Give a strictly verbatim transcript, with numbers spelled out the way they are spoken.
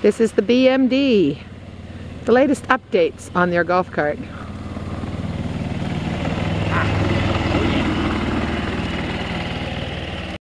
This is the B M D. The latest updates on their golf cart.